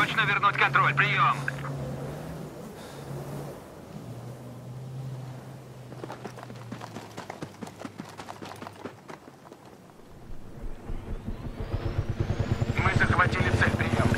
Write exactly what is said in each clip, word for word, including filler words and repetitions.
точно вернуть контроль. Прием. Мы захватили цель. Прием.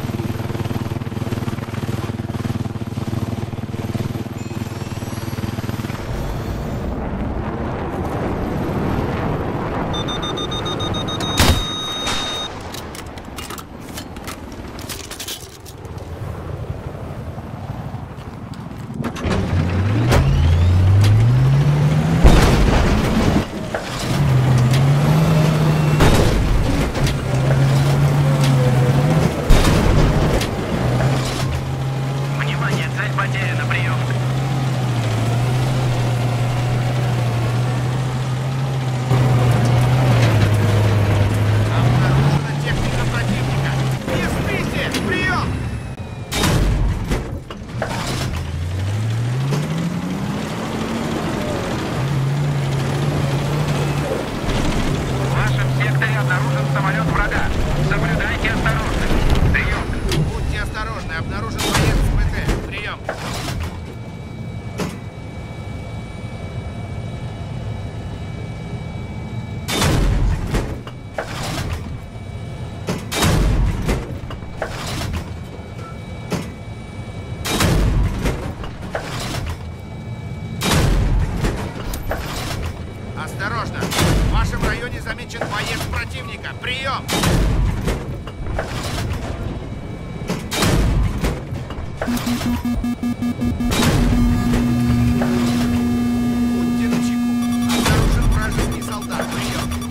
Осторожно! В вашем районе замечен боец противника. Прием! Будьте начеку. Обнаружен вражеский солдат. Прием!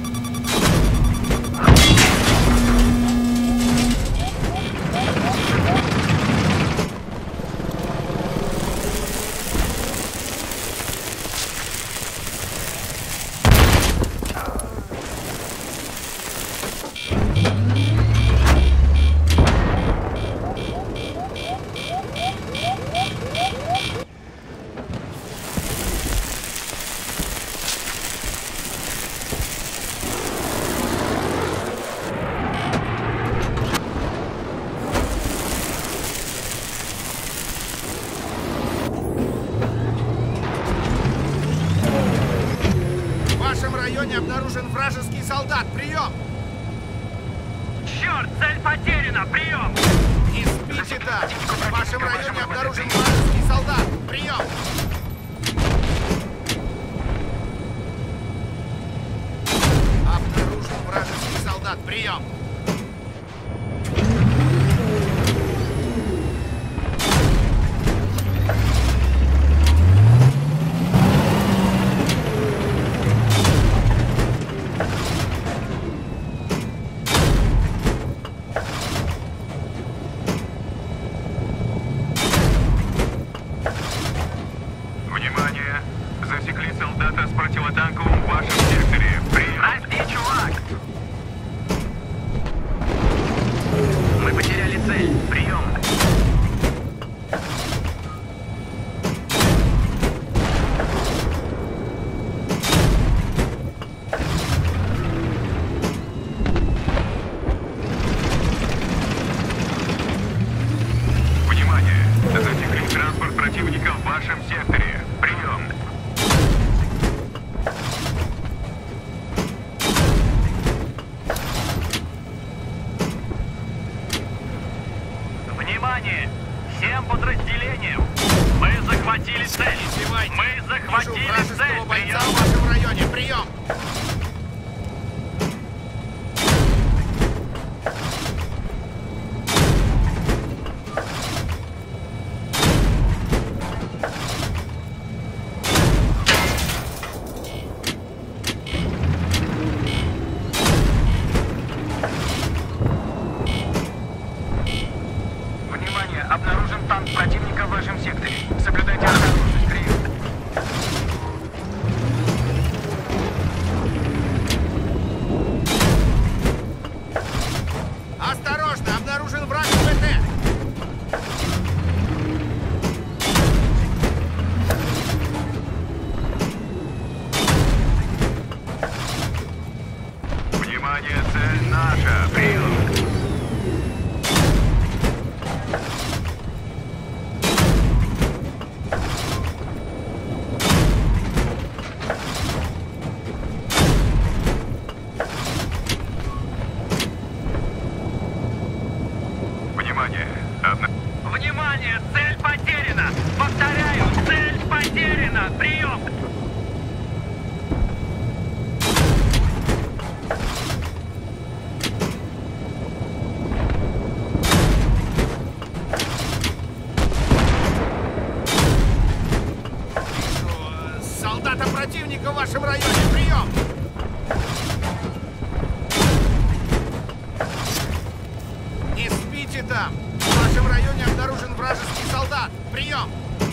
Обнаружен вражеский солдат. Прием! Черт, цель потеряна. Прием! Не спите так! В вашем районе обнаружен вражеский солдат. Прием! Обнаружен вражеский солдат. Прием! Засекли солдата с противотанковым в вашем секторе. Прием! Расти, чувак! Мы потеряли цель. Прием! Внимание! Засекли транспорт противника в вашем секторе. Прием! в вашем районе. Прием! Не спите там! В вашем районе обнаружен вражеский солдат. Прием!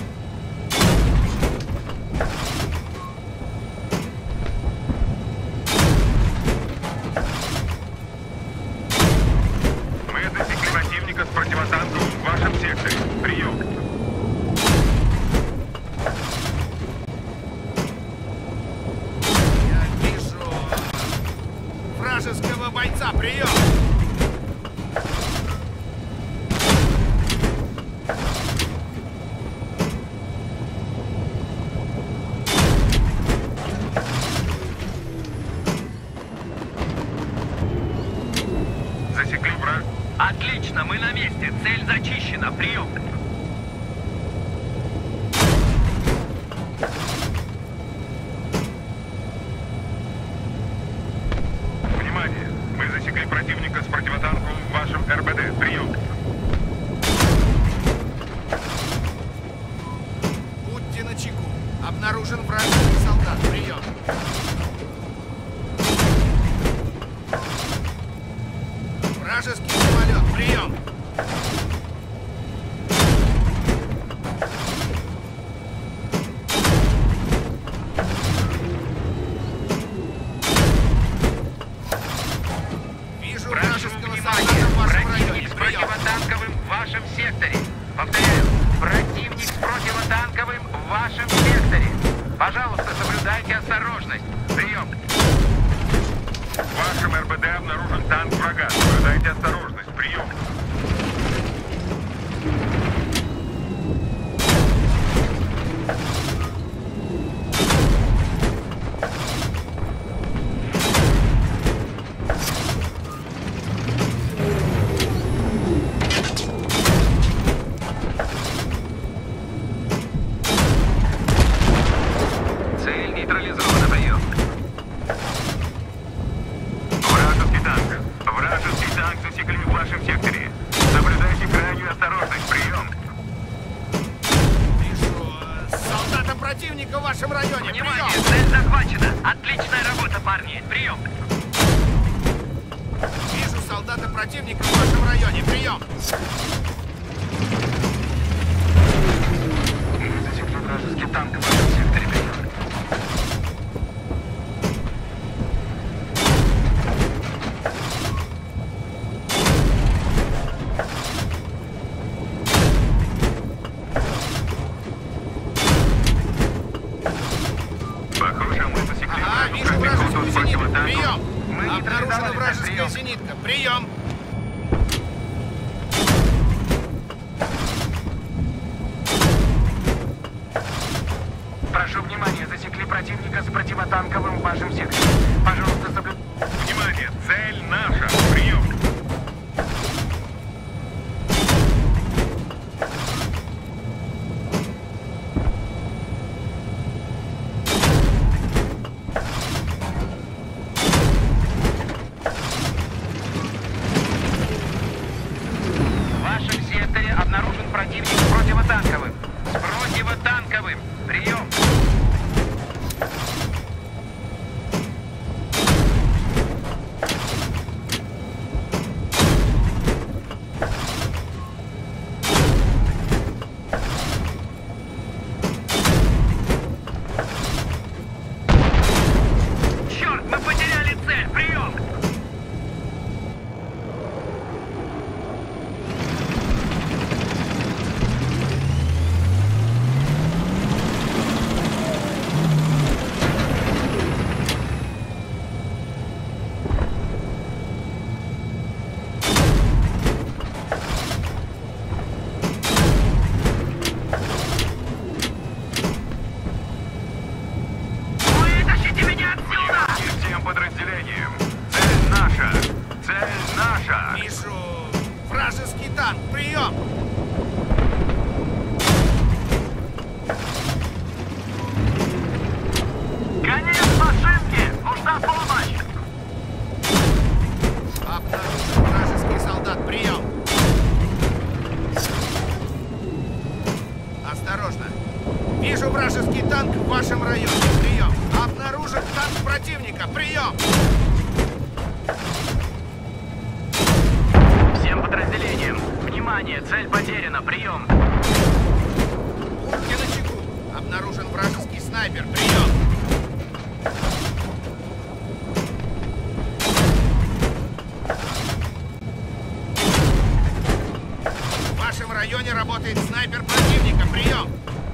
Мы засекли противника с противотанковым в вашем секторе. Прием! Я вижу вражеского бойца. Прием! Засекли враг. Отлично, мы на месте. Цель зачищена. Прием. Внимание! Мы засекли противника с противотанковым в вашем эр бэ дэ. Прием! Будьте начеку. Обнаружен вражеский солдат. Прием! Вражеский самолет. Прием! Вижу Прошу вражеского солдата внимания. в вашем районе. Противник с Прием! противотанковым в вашем секторе. Повторяю, противник с противотанковым в вашем секторе. Пожалуйста, соблюдайте осторожность. Прием. В вашем эр бэ дэ обнаружен танк врага. Соблюдайте осторожность. Прием! Цель нейтрализована. Прием. Вражеский танк. Вражеский танк засекли в вашем секторе. Соблюдайте крайнюю осторожность. Прием! Вижу э, солдата противника в вашем районе. Внимание, Прием! цель захвачена. Отличная работа, парни. Прием. Вижу солдата противника в вашем районе. Прием! Мы засекли вражеский танк в вашем секторе. Прием. Похоже, мы засекли Ага, врага вижу противника вражескую с зенитку. противотанковым. Прием! Мы Обнаружена нейтрализовали вражеская прием. зенитка. Прием! Прошу внимания, засекли противника с противотанковым в вашем секторе. Пожалуйста, соблюдайте. Внимание! Цель наша! Прием! В вашем секторе обнаружен противник с противотанковым. С противотанковым. Прием. противника! Прием! Всем подразделениям! Внимание! Цель потеряна! Прием! Пушки на чеку! Обнаружен вражеский снайпер! Прием! В вашем районе работает снайпер противника! Прием!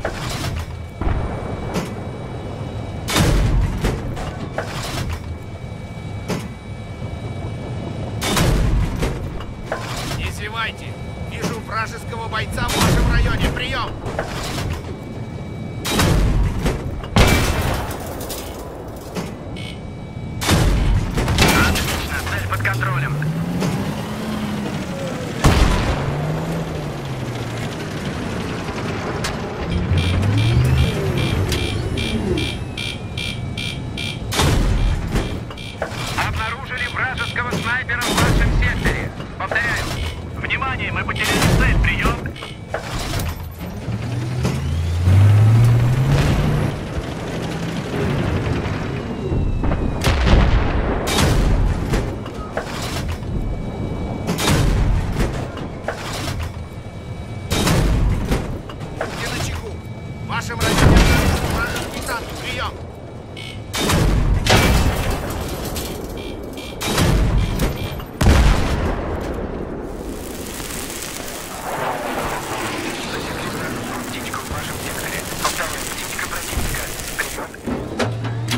Не зевайте! Вижу вражеского бойца в вашем районе! Прием! Отлично! Цель под контролем! Обнаружили вражеского снайпера в вашем секторе. Повторяю. Внимание, мы потеряли цель. Прием. Пушки на чеку! В вашем районе обнаружен вражеский танк! Прием! Птичка в вашем секторе. Повторяю. Птичка противника. Прием.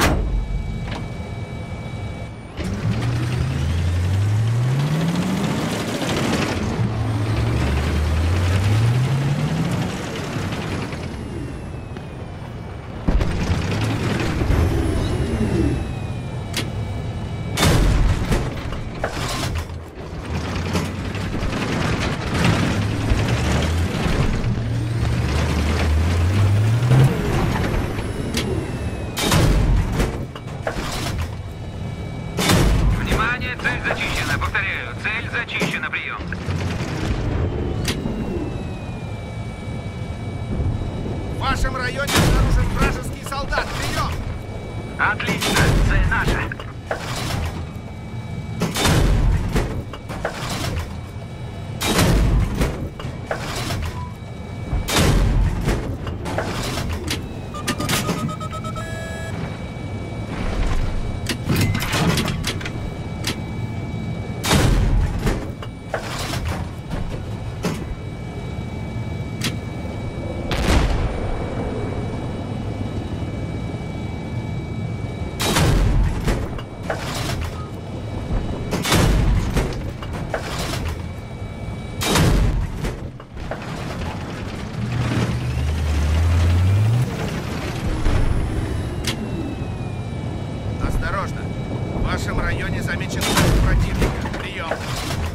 Внимание, цель зачищена. Повторяю, цель зачищена. Прием. В вашем районе обнаружен вражеский солдат! Прием! Отлично, цель наша. Осторожно! В вашем районе замечен танк противника! Прием!